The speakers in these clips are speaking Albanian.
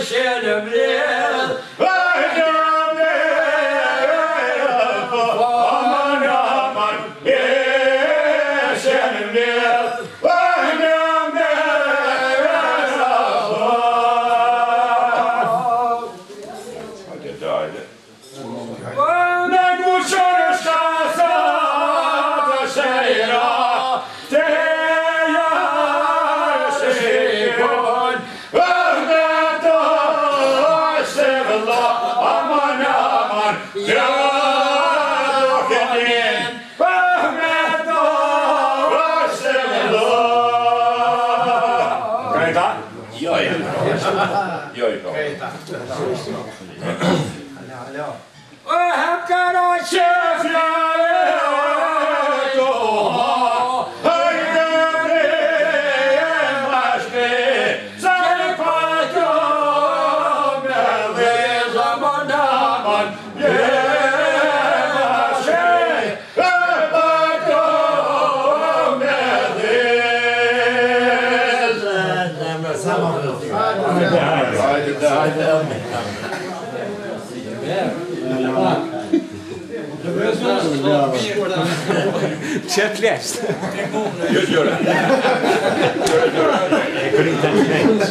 Köttläst. Gör det. Jag kunde inte ens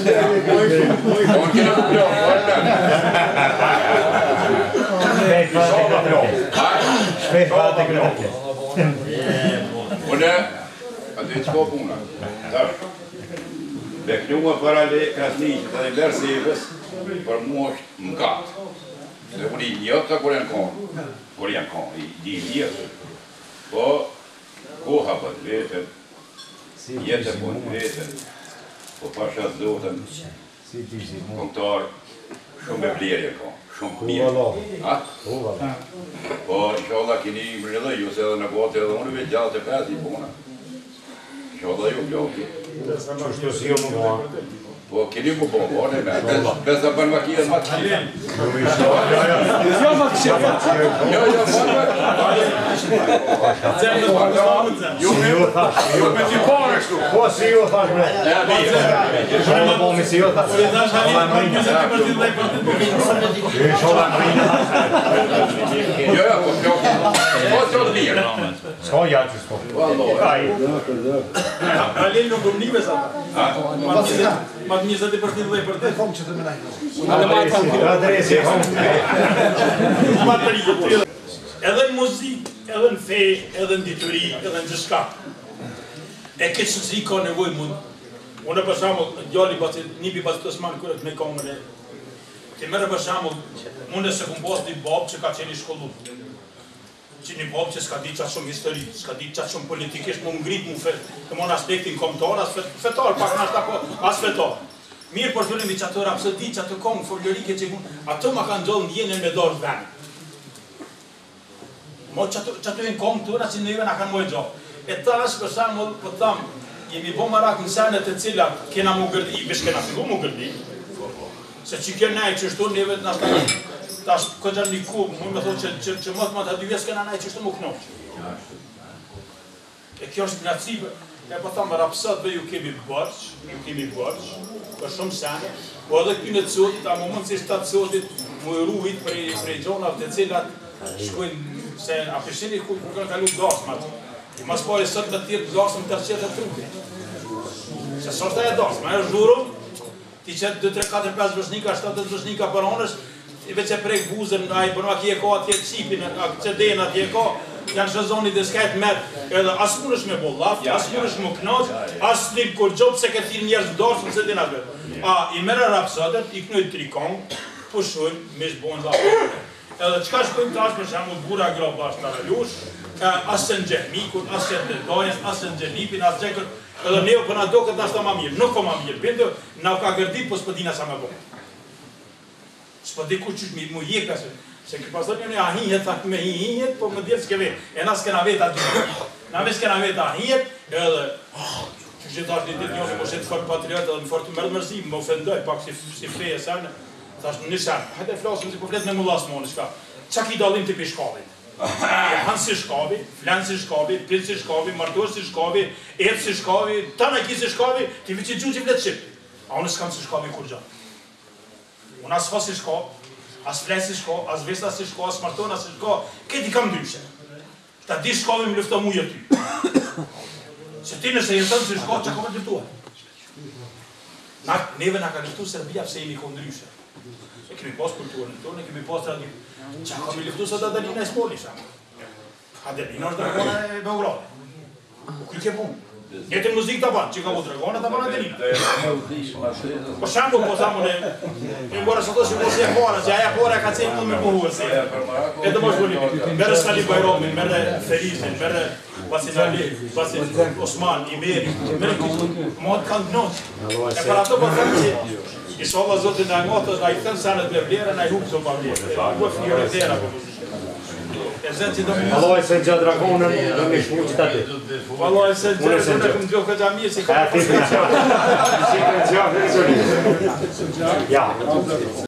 och det är två bonar. Där. Det knoar para det kansliet där det serves för många. Det borde göra på den kan i det. Och gå här på det. Jätte på det. Och passa då den kontor som blir det kan. Som blir. Ja. Och jag kan ni börja ju så när gå till hon vill jag till fast i båna. Jag har gjort jag. Что съемного. Och kan du gå på vad det är? Bästa på markera match. Jag match. Jo, men det bara så. Vad ser jag fast med? Ja, vi. Jag var med sig åt. Ja, vad så blir. Ska jag inte stå. Параллельно гумни беса. Магниза de partido de parte. Ellen muziek, ellen fe, ellen dituri, ellen diska. Ik is zie kon er goed moet. Ona basamo joli bat ni bi bat tas man kurat me komre. Te mera basamo onda se compos di bob se ka ceni shkollu. Cini bob se ska dica som histori, ska dica som politikers mum grip mu fe. Te mon aspektin komtor as fetor pak na sta as fetor. Mirë për fillim që ato rapsodi, që ato kongë folklorike që ato ma kanë gjollë ndjenën me dorë venë. Mo që ato jenë kongë tëra që në juve nga kanë mojë gjollë. E ta është për shamull, po të thamë, jemi bo marak në senet e cilat kena mu gërdi, bish kena fillu mu gërdi. Se që kjo nej që shtu njëve të nashtë, ta është këtë një kubë, mu me thonë që më të dy vjesë kena nej që shtu mu knoqë. E kjo është knacibë. E po thamë, rapsatve ju kemi bërç, për shumë sene, po edhe këtyne të sotit, a më mundë si shtatë sotit, mu e ruvit prej gjonat të cilat shkojnë, se a përshini ku kanë kalu dasmat. I mas pari sot me tjetë dasëm të rqetë të trupit. Se sot e dasma, e zhurëm, ti qëtë 2, 3, 4, 5 vëshnika, 7 vëshnika për onës, i veç e prej buzën, a i përma kje ka atje qipin, a qëden atje ka, janë shëzoni dhe s'kajt merë, edhe as mund është me bo laftë, as mund është më knaqë, as një kur gjopë se këtë njerës vdashën se din atë. A, i mërë rapsatet, i knojë trikongë, pushojnë, me shbonë laftë. Edhe qka shkojnë tash për shemë bura grabë bashkë të raljush, as se në gjehmikun, as se në dajës, as se në gjenipin, as gjekër, edhe neo për në do këtë nashtë ta ma mirë, nuk ko ma mirë, bindë, na ka gërdit, po s'pëdina sa me bo. S'pëdi kur qysh mu jekë, se këtë pasër një ahinjet, thak me hinjet, po më djelë s'ke vetë. E na s'kena vetë aty. Na me s'kena vetë ahinjet, edhe që që tash një ditë njëse më shetë fort patriot, edhe më fort mërë mërzi, më ofendoj pak si feje sene, tash një sene, hajde flasëm si po fletë me mullas më në shka. Qa ki dalim të pi shkabit? Hanë si shkabi, flenë si shkabi, pilë si shkabi, martosh si shkabi, etë si shkabi, tana ki si shkabi, ti vi që gjunë që fletë shqip. A unë s'kam si shkabi kur gjatë. Unë as fa si shko, as fles si shko, as vesta si shko, as martona si shko, këti kam ndryshe. Ta di shkove më lufta muje ty. Se ti nëse jetën si shko, që ka më luftua? Neve nga ka luftu Serbia pse jemi ko ndryshe. E kemi pas kulturën tonë, kemi pas traditën. Që ka më luftu sot Adelina e Smoli, shama. Adelina është dragona e Beograde. U kry ke punë. Njëtë muzikë të banë, që ka u dragona të banë Adelina. Po shambu po thamu në mbora së to që mos e pora, që aja pora ka cejnë mund me pohu e se. E të mosh boli, merë Skali Bajromin, merë Ferizin, merë Vasil Ali, Vasil Osman, Imeri, merë këtë, mod kanë gnoqë. E për ato po thamu që Inshallah Zotin në angotës, na i thëmë sanët me vlerë, na i hupë të pa vlerë. Në një rëtera për muzikë. Alloj se gjë dragonën në një shku që të ti. Alloj se gjë në këmë gjokë këtë gjami, si ka... Ja.